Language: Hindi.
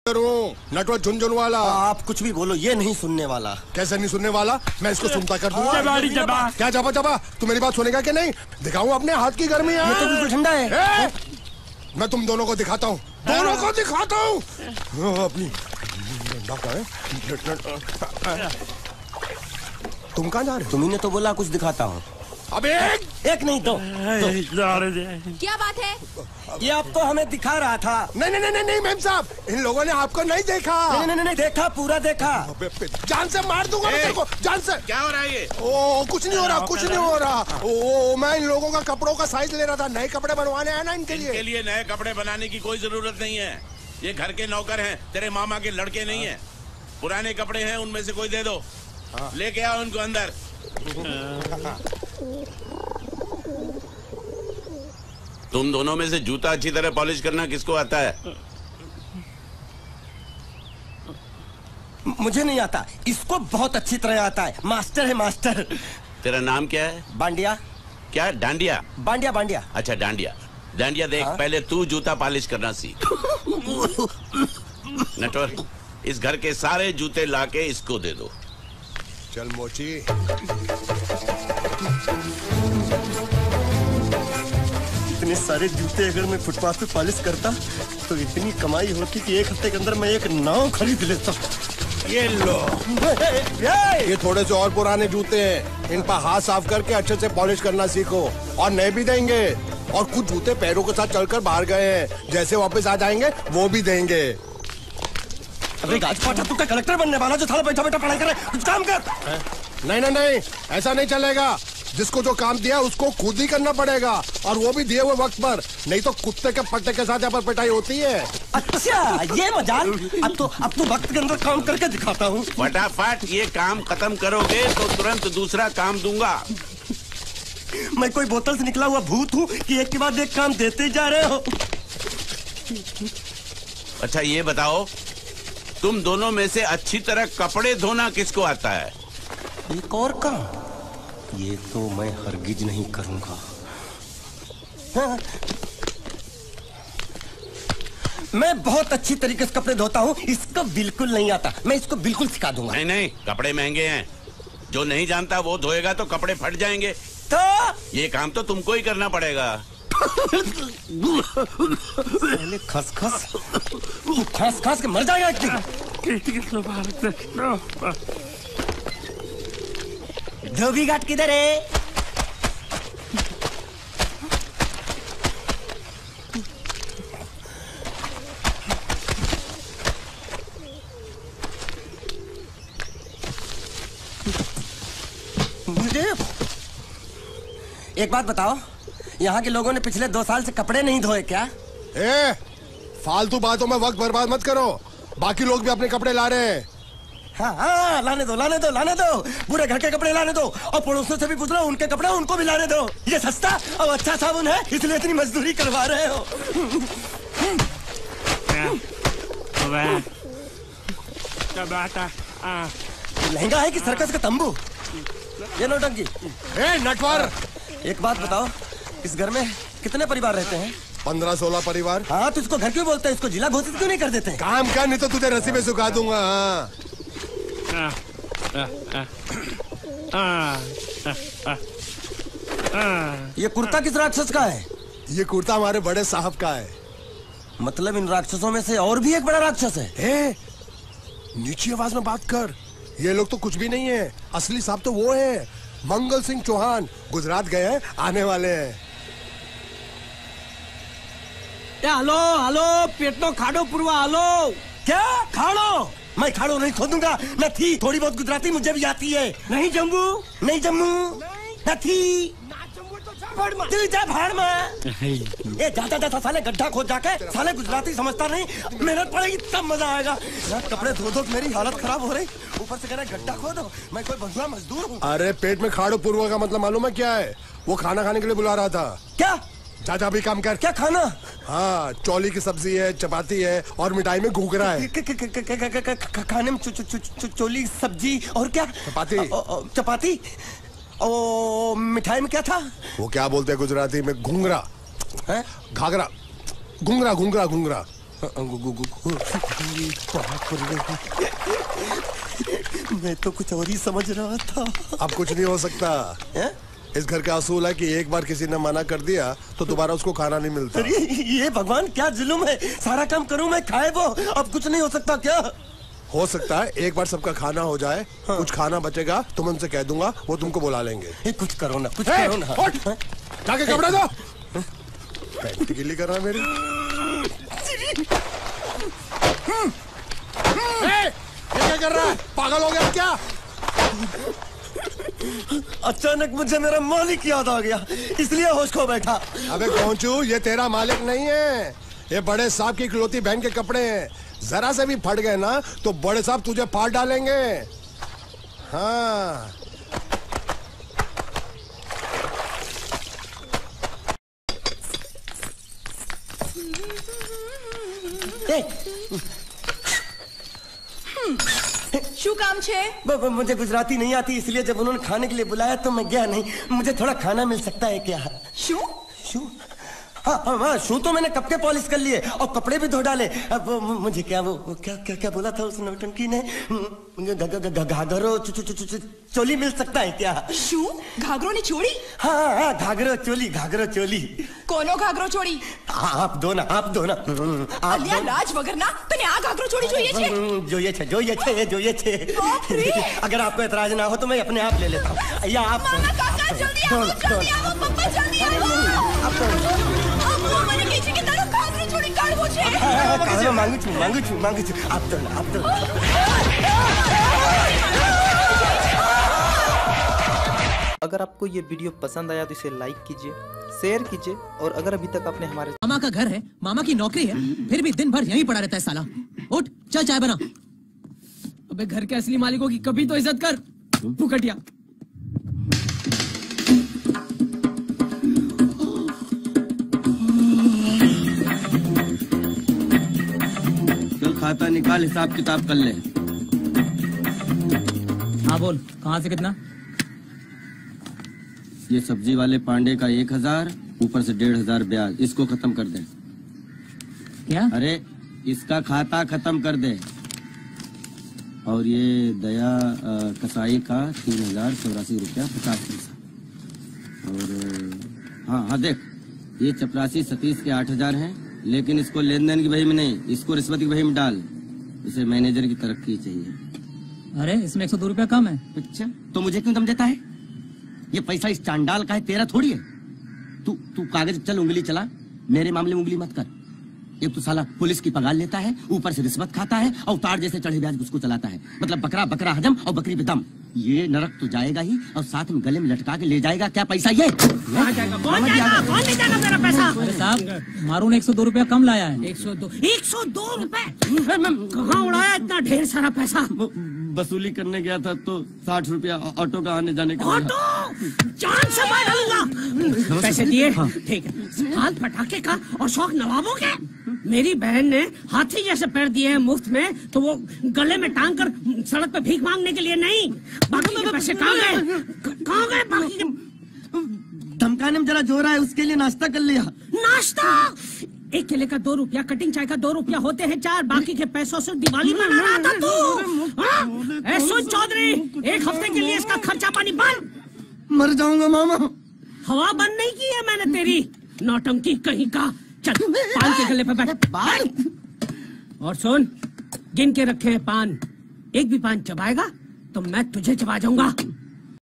हूँ, नटवर झुनझुन वाला। आप कुछ भी बोलो, ये नहीं सुनने वाला। कैसे नहीं सुनने वाला? मैं इसको सुनता कर दूंगा। क्या जबा जबा? तू मेरी बात सुनेगा कि नहीं? दिखाऊं अपने हाथ की गर्मी? ये तो बिल्कुल ठंडा है। मैं तुम दोनों को दिखाता हूँ, दोनों को दिखाता हूँ अपनी। तुम कहाँ जा रहे हो? तुम्ही ने तो बोला कुछ दिखाता हूँ। अब एक नहीं तो। क्या बात है? ये आपको हमें दिखा रहा था। नहीं नहीं नहीं नहीं मैम साहब, इन लोगों ने आपको नहीं देखा। नहीं नहीं नहीं देखा, पूरा देखा। जान से मार दूंगा मैं तेरे को, जान से। क्या हो रहा है ये? ओ कुछ नहीं हो रहा, कुछ नहीं हो रहा। ओ मैं इन लोगों का कपड़ों का साइज ले रहा था, नए कपड़े बनवाने आए ना इनके लिए। इनके लिए नए कपड़े बनाने की कोई जरूरत नहीं है। ये घर के नौकर हैं, तेरे मामा के लड़के नहीं है। पुराने कपड़े हैं, उनमें से कोई दे दो। लेके आओ उनको अंदर। तुम दोनों में से जूता अच्छी तरह पॉलिश करना किसको आता है? मुझे नहीं आता, इसको बहुत अच्छी तरह आता है। मास्टर है मास्टर। तेरा नाम क्या है? बांडिया। क्या? डांडिया? बांडिया बांडिया। अच्छा डांडिया। डांडिया देख, पहले तू जूता पॉलिश करना सीख। नटवर, इस घर के सारे जूते लाके इसको दे दो। चल मोची। इतने सारे जूते अगर मैं फुटपाथ पे पॉलिश करता तो इतनी कमाई होती कि एक हफ्ते के अंदर मैं एक नाव खरीद लेता। ये लो, ये थोड़े से और पुराने जूते हैं, इन पर हाथ साफ करके अच्छे से पॉलिश करना सीखो। और नए भी देंगे, और कुछ जूते पैरों के साथ चलकर बाहर गए हैं, जैसे वापस आ जाएंगे वो भी देंगे। अबे गाजपाटा, तू क्या कलेक्टर बनने वाला जो साला बैठा बैठा पढ़ाई करे? कुछ काम कर। नहीं नहीं नहीं, ऐसा नहीं चलेगा। जिसको जो काम दिया उसको खुद ही करना पड़ेगा, और वो भी दिए हुए वक्त पर, नहीं तो कुत्ते के पट्टे के साथ यहाँ पर पिटाई होती है। अच्छा ये मजाल। अब तो वक्त के अंदर काम करके दिखाता हूँ। फटाफट ये काम खत्म करोगे तो तुरंत दूसरा काम दूंगा। मैं कोई बोतल से निकला हुआ भूत हूँ कि एक के बाद एक काम देते जा रहे हो? अच्छा ये बताओ, तुम दोनों में से अच्छी तरह कपड़े धोना किसको आता है? एक और काम? ये तो मैं हरगिज नहीं करूंगा। हाँ। मैं बहुत अच्छी तरीके से कपड़े धोता हूँ, इसको बिल्कुल नहीं आता। मैं इसको बिल्कुल सिखा दूंगा। नहीं नहीं, कपड़े महंगे हैं, जो नहीं जानता वो धोएगा तो कपड़े फट जाएंगे। तो ये काम तो तुमको ही करना पड़ेगा। खस खस के मर जाएगा एक दिन। धोबी घाट किधर है? एक बात बताओ, यहाँ के लोगों ने पिछले 2 साल से कपड़े नहीं धोए क्या? फालतू बातों में वक्त बर्बाद मत करो, बाकी लोग भी अपने कपड़े ला रहे हैं। हाँ, लाने दो। पूरे घर के कपड़े लाने दो, और पड़ोसियों से भी पूछ लो, उनके कपड़े उनको भी लाने दो। ये सस्ता और अच्छा साबुन है, इसलिए इतनी मजदूरी करवा रहे हो। लहंगा है कि सर्कस का तंबू? ये नौटंकी। नटवर, एक बात बताओ, इस घर में कितने परिवार रहते हैं? 15-16 परिवार। हाँ, तो इसको घर क्यों बोलते हैं? इसको जिला घोषित क्यों नहीं कर देते? काम कर, नहीं तो तुझे रस्सी में सुखा दूंगा। ये कुर्ता किस राक्षस का है? ये कुर्ता हमारे बड़े साहब का है। मतलब इन राक्षसों में से और भी एक बड़ा राक्षस है? नीची आवाज में बात कर, ये लोग तो कुछ भी नहीं है। असली साहब तो वो है, मंगल सिंह चौहान, गुजरात गए हैं, आने वाले हैं। हेलो, पेट नो खाड़ो पुरवा। हेलो, क्या खाड़ो? मैं खाड़ो नहीं खोदूंगा। न थी, थोड़ी बहुत गुजराती मुझे भी आती है। नहीं जम्मू, न थी। तू जा भाड़ में। ये जाता साले गड्ढा खोद जाके, साले गुजराती समझता नहीं। मेहनत पड़ेगी तब मजा आएगा। कपड़े धो धो मेरी हालत खराब हो रही, ऊपर से कह रहा गड्ढा खोदो। मैं कोई बंधुआ मजदूर हूँ? अरे पेट में खाड़ो पूर्वा का मतलब मालूम है क्या है? वो खाना खाने के लिए बुला रहा था। क्या? जा भी काम कर। क्या खाना? हाँ, चौली की सब्जी है, चपाती है, और मिठाई में घूघरा है। खाने में चोली सब्जी और क्या? चपाती। ओ मिठाई में क्या था? वो क्या बोलते हैं गुजराती में? घूंघरा है? घाघरा, घूंघरा। मैं तो कुछ और ही समझ रहा था। अब कुछ नहीं हो सकता है? इस घर का असूल है कि एक बार किसी ने मना कर दिया तो दोबारा उसको खाना नहीं मिलता। अरे ये भगवान क्या जुल्म है, सारा काम करूं मैं खाए वो, अब कुछ नहीं हो सकता क्या? हो सकता है एक बार सबका खाना हो जाए। हाँ। कुछ खाना बचेगा तो मैं उनसे कह दूंगा, वो तुमको बुला लेंगे। कुछ करो ना, कुछ करो ना। जाके कपड़े दो। पैंट गिल्ली कर रहा है मेरी। ये क्या कर रहा है, पागल हो गया क्या? अचानक मुझे मेरा मालिक याद आ गया, इसलिए होश खो बैठा। अबे पहुंचू, ये तेरा मालिक नहीं है, ये बड़े साहब की इकलौती बहन के कपड़े हैं। जरा से भी फट गए ना तो बड़े साहब तुझे फाड़ डालेंगे। हाँ શું કામ છે? मुझे गुजराती नहीं आती, इसलिए जब उन्होंने खाने के लिए बुलाया तो मैं गया नहीं। मुझे थोड़ा खाना मिल सकता है क्या? શું? शू? हाँ, शू तो मैंने कब के पॉलिश कर लिए और कपड़े भी धो डाले। अब मुझे क्या वो क्या क्या क्या बोला था उस नौटंकी ने? घाघरो चोली मिल सकता है क्या? શું? ઘાઘરો ની ચોળી? हाँ, घाघरो चोली। કોનો ઘાઘરો ચોળી? आप दो ना। અલ્યા લાજ વગરના તને આ ઘાઘરો ચોળી જોઈએ છે? જોઈએ છે। अगर आपको एतराज ना हो तो मैं अपने आप ले लेता हूँ। या आप મામા કાકા જલ્દી આવો પપ્પા જલ્દી આવો। અમ્મા મને કહે છે કે તારો ઘાઘરો ચોળી કાઢવો છે। मांगू छू। आप दो। अगर आपको ये वीडियो पसंद आया तो इसे लाइक कीजिए, शेयर कीजिए और अगर अभी तक आपने हमारे मामा का घर है, मामा की नौकरी है, फिर भी दिन भर यहीं पड़ा रहता है साला। उठ चल चाय बना। अबे घर के असली मालिकों की कभी तो इज्जत कर, फुकटिया। चल खाता निकाल, हिसाब किताब कर ले। हाँ बोल, कहाँ से कितना? ये सब्जी वाले पांडे का 1000, ऊपर से 1500 ब्याज, इसको खत्म कर दे। क्या? अरे इसका खाता खत्म कर दे। और ये दया कसाई का 3084 रुपया 50 पैसा। और हाँ देख, ये चपरासी सतीश के 8000 हैं, लेकिन इसको लेन देन की बही में नहीं, इसको रिश्वत की बही में डाल। इसे मैनेजर की तरक्की चाहिए। अरे इसमें 102 रुपया कम है। अच्छा तो मुझे क्यों दम देता है? ये पैसा इस चांडाल का है, तेरा थोड़ी है। तू कागज चल उंगली चला, मेरे मामले में उंगली मत कर। एक तो साला पुलिस की पगार लेता है, ऊपर से रिश्वत खाता है, अवतार जैसे चढ़े ब्याज उसको चलाता है। मतलब बकरा हजम और बकरी पे दम। ये नरक तो जाएगा ही और साथ में गले में लटका के ले जाएगा क्या पैसा? ये कौन ले जाएगा मेरा पैसा? अरे साहब, मारू ने 102 रुपया कम लाया है। 102 रुपए कहाँ उड़ाया इतना ढेर सारा पैसा? वसूली करने गया था तो 60 रुपया ऑटो का आने जाने का। ऑटो जान से मार डालूंगा। पैसे दिए? ठीक है। हाथ पटाखे का और शौक नवाबों के। मेरी बहन ने हाथी जैसे पैर दिए हैं मुफ्त में, तो वो गले में टांग कर सड़क पे भीख मांगने के लिए नहीं। बाकी के पैसे कहाँ गए? बाकी के धमकाने में जरा जोर है, उसके लिए नाश्ता कर लिया। नाश्ता? एक केले का 2 रुपया, कटिंग चाय का 2 रुपया होते हैं 4, बाकी के पैसों से दिवाली मना रहा था तू। सुन चौधरी, 1 हफ्ते के लिए इसका खर्चा पानी बंद। मर जाऊंगा मामा। हवा बंद नहीं की है मैंने तेरी, नौटंकी कहीं का। चल पान के गले पे बैठ। और सुन, गिन के रखे हैं पान, एक भी पान चबाएगा तो मैं तुझे चबा जाऊंगा।